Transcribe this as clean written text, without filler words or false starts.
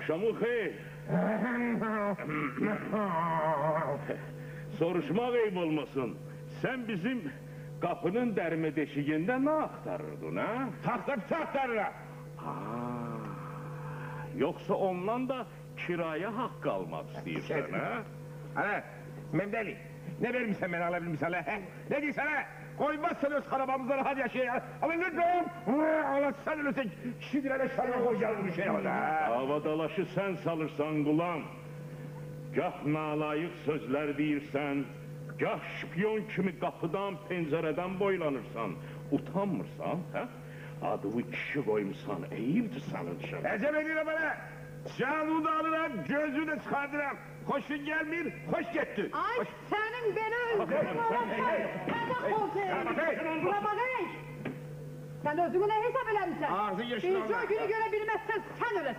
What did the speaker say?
Axşamı xeyr. Soruşmaq eyb olmasın. Sen bizim kapının dərmə deşigində nə axtarırdın, ha? Taxtapçı axtarıram. Yoksa ondan da kiraya haqq almaq istəyirsən, ha? Ana, Memdeli, ne vermişsen beni alabilmişsen la? Ne diyorsun ha? Koymazsan öz arabamızda rahat yaşayalım. Ama ne diyorum? Allah sen ölürsen şimdilere şarına koyacağız bir şey oldu ha. Havadalaşı sen salırsan qulam. Gah nalayıq sözlər deyirsən, gah şpiyon kimi qapıdan, pəncərədən boylanırsan. Utanmırsan, hə? Adını kişi qoymuşsan, eyibdir sənin üçün. Ecem ediyorum bana. Canını da alırım, gözünü de çıkartırım. Koşun gelmeyin, hoş gitti. Ay senin beni öldürdün olasın. Kaçak olsun. Buna bakayım. Sen özünü ne hesap eləmişsin? Ağzı yaşlı Birce günü görebilmezsen sen ölesin.